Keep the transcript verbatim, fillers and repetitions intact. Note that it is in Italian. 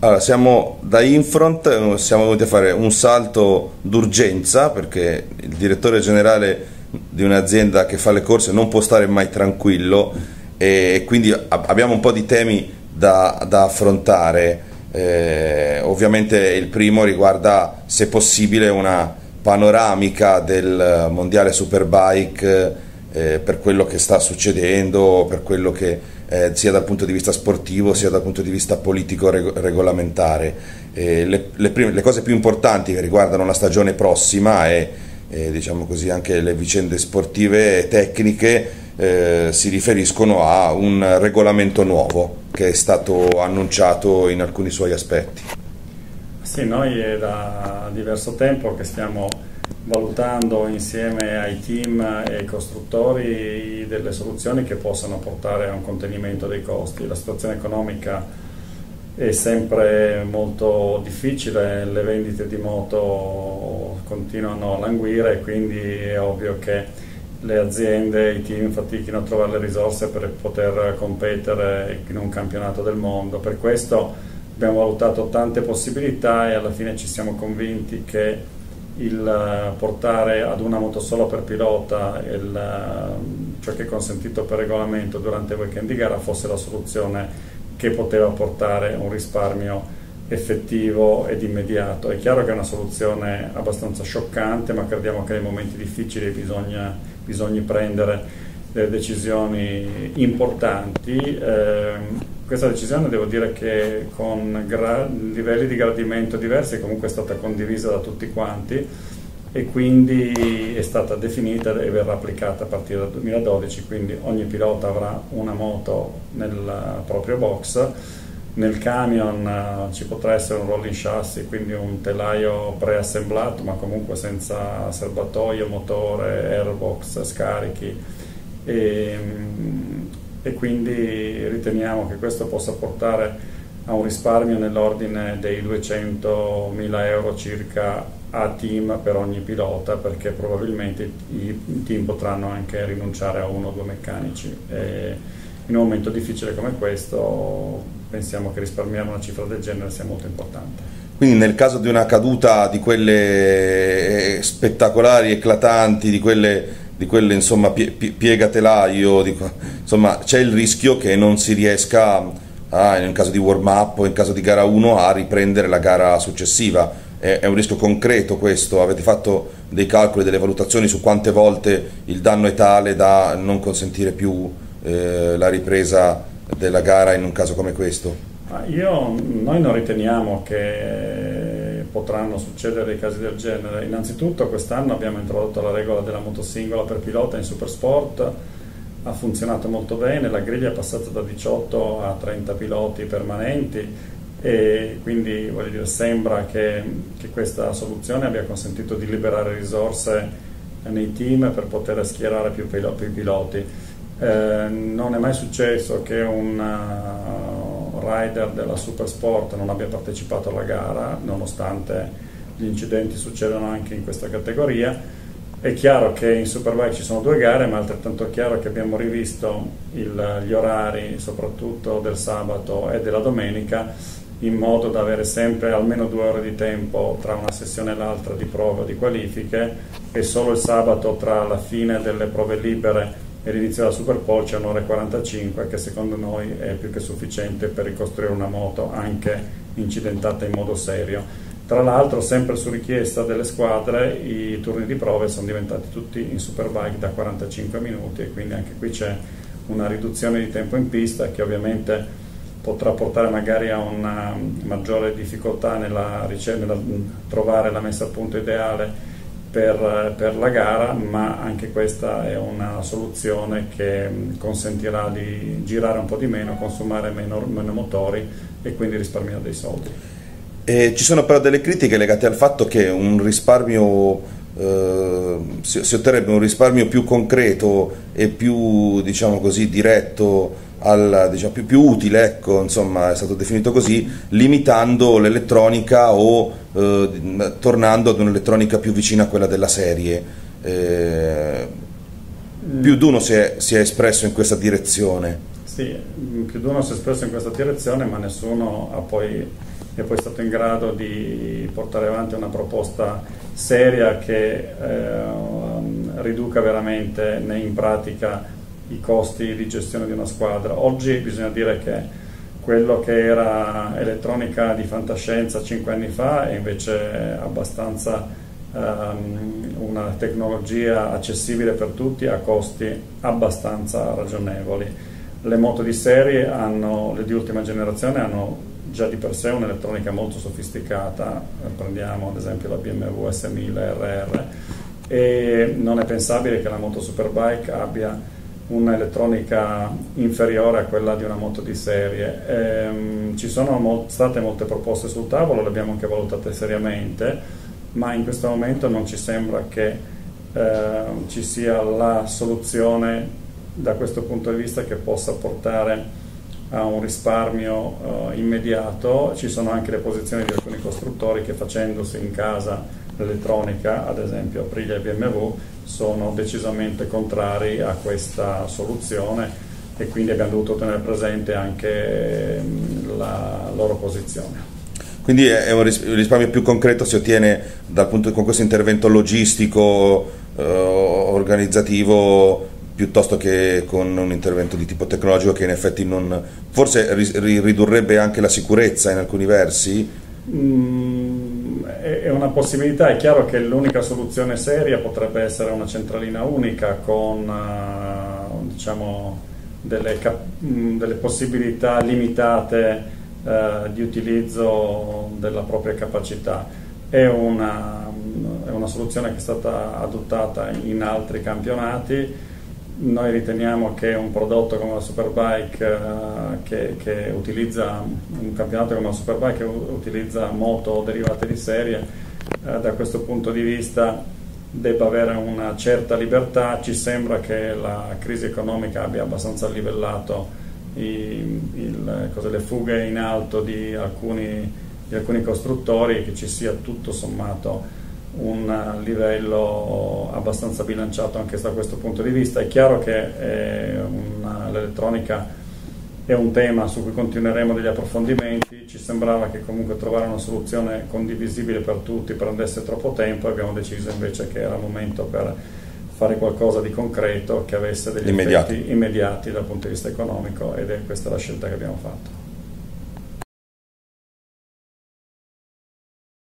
Allora, siamo da Infront, siamo venuti a fare un salto d'urgenza perché il direttore generale di un'azienda che fa le corse non può stare mai tranquillo e quindi abbiamo un po' di temi da, da affrontare. Eh, ovviamente il primo riguarda, se possibile, una panoramica del mondiale Superbike eh, per quello che sta succedendo, per quello che Eh, sia dal punto di vista sportivo sia dal punto di vista politico reg regolamentare. Eh, le, le, prime, le cose più importanti che riguardano la stagione prossima e eh, diciamo così anche le vicende sportive e tecniche eh, si riferiscono a un regolamento nuovo che è stato annunciato in alcuni suoi aspetti. Sì, noi è da diverso tempo che stiamo valutando insieme ai team e ai costruttori delle soluzioni che possano portare a un contenimento dei costi. La situazione economica è sempre molto difficile, le vendite di moto continuano a languire e quindi è ovvio che le aziende e i team fatichino a trovare le risorse per poter competere in un campionato del mondo. Per questo abbiamo valutato tante possibilità e alla fine ci siamo convinti che il portare ad una moto solo per pilota il, ciò che è consentito per regolamento durante il weekend di gara fosse la soluzione che poteva portare un risparmio effettivo ed immediato. È chiaro che è una soluzione abbastanza scioccante, ma crediamo che nei momenti difficili bisogna, bisogna prendere delle decisioni importanti. Eh, questa decisione devo dire che con livelli di gradimento diversi comunque è stata condivisa da tutti quanti e quindi è stata definita e verrà applicata a partire dal duemiladodici, quindi ogni pilota avrà una moto nel proprio box. Nel camion uh, ci potrà essere un rolling chassis, quindi un telaio preassemblato ma comunque senza serbatoio, motore, airbox, scarichi. E, e quindi riteniamo che questo possa portare a un risparmio nell'ordine dei duecentomila euro circa a team per ogni pilota, perché probabilmente i team potranno anche rinunciare a uno o due meccanici e in un momento difficile come questo pensiamo che risparmiare una cifra del genere sia molto importante. Quindi nel caso di una caduta di quelle spettacolari, eclatanti, di quelle di quelle insomma pie, piegatelaio, di, insomma c'è il rischio che non si riesca a, in caso di warm up o in caso di gara uno a riprendere la gara successiva. È, è un rischio concreto questo? Avete fatto dei calcoli, delle valutazioni su quante volte il danno è tale da non consentire più eh, la ripresa della gara in un caso come questo? Io, noi non riteniamo che potranno succedere dei casi del genere. Innanzitutto quest'anno abbiamo introdotto la regola della moto singola per pilota in Supersport, ha funzionato molto bene, la griglia è passata da diciotto a trenta piloti permanenti e quindi voglio dire, sembra che, che questa soluzione abbia consentito di liberare risorse nei team per poter schierare più, pilo più piloti. Eh, non è mai successo che un rider della Supersport non abbia partecipato alla gara, nonostante gli incidenti succedono anche in questa categoria. È chiaro che in Superbike ci sono due gare, ma è altrettanto chiaro che abbiamo rivisto il, gli orari, soprattutto del sabato e della domenica, in modo da avere sempre almeno due ore di tempo tra una sessione e l'altra di prove o di qualifiche, e solo il sabato tra la fine delle prove libere e l'inizio della Superpole c'è un'ora e quarantacinque, che secondo noi è più che sufficiente per ricostruire una moto anche incidentata in modo serio. Tra l'altro, sempre su richiesta delle squadre, i turni di prove sono diventati tutti in Superbike da quarantacinque minuti e quindi anche qui c'è una riduzione di tempo in pista che ovviamente potrà portare magari a una maggiore difficoltà nella, nella trovare la messa a punto ideale Per, per la gara, ma anche questa è una soluzione che consentirà di girare un po' di meno, consumare meno, meno motori e quindi risparmiare dei soldi. E ci sono però delle critiche legate al fatto che un risparmio eh, si, si otterrebbe un risparmio più concreto e più, diciamo così, diretto, al, diciamo, più, più utile, ecco, insomma è stato definito così, limitando l'elettronica o eh, tornando ad un'elettronica più vicina a quella della serie. Eh, più di uno si è, si è espresso in questa direzione. Sì, più di uno si è espresso in questa direzione, ma nessuno ha poi e poi è stato in grado di portare avanti una proposta seria che eh, riduca veramente in pratica i costi di gestione di una squadra. Oggi bisogna dire che quello che era elettronica di fantascienza cinque anni fa è invece abbastanza um, una tecnologia accessibile per tutti a costi abbastanza ragionevoli. Le moto di serie hanno, le di ultima generazione hanno già di per sé un'elettronica molto sofisticata, prendiamo ad esempio la B M W S mille R R, e non è pensabile che la moto Superbike abbia un'elettronica inferiore a quella di una moto di serie. Ehm, ci sono mo- state molte proposte sul tavolo, le abbiamo anche valutate seriamente, ma in questo momento non ci sembra che eh, ci sia la soluzione da questo punto di vista che possa portare a un risparmio eh, immediato. Ci sono anche le posizioni di alcuni costruttori che, facendosi in casa l'elettronica, ad esempio Aprilia e B M W, sono decisamente contrari a questa soluzione, e quindi abbiamo dovuto tenere presente anche la loro posizione. Quindi è un risparmio più concreto si ottiene dal punto, con questo intervento logistico, eh, organizzativo, piuttosto che con un intervento di tipo tecnologico che in effetti non, forse ridurrebbe anche la sicurezza in alcuni versi? Mm, è una possibilità. È chiaro che l'unica soluzione seria potrebbe essere una centralina unica con uh, diciamo delle, delle possibilità limitate uh, di utilizzo della propria capacità. È una, è una soluzione che è stata adottata in altri campionati. Noi riteniamo che un prodotto come la Superbike, uh, che, che utilizza un campionato come la Superbike che utilizza moto derivate di serie, uh, da questo punto di vista debba avere una certa libertà. Ci sembra che la crisi economica abbia abbastanza livellato i, il, cose, le fughe in alto di alcuni, di alcuni costruttori, e che ci sia tutto sommato un livello abbastanza bilanciato anche da questo punto di vista. È chiaro che l'elettronica è un tema su cui continueremo degli approfondimenti. Ci sembrava che comunque trovare una soluzione condivisibile per tutti prendesse troppo tempo, e abbiamo deciso invece che era il momento per fare qualcosa di concreto che avesse degli immediati. effetti immediati dal punto di vista economico, ed è questa la scelta che abbiamo fatto.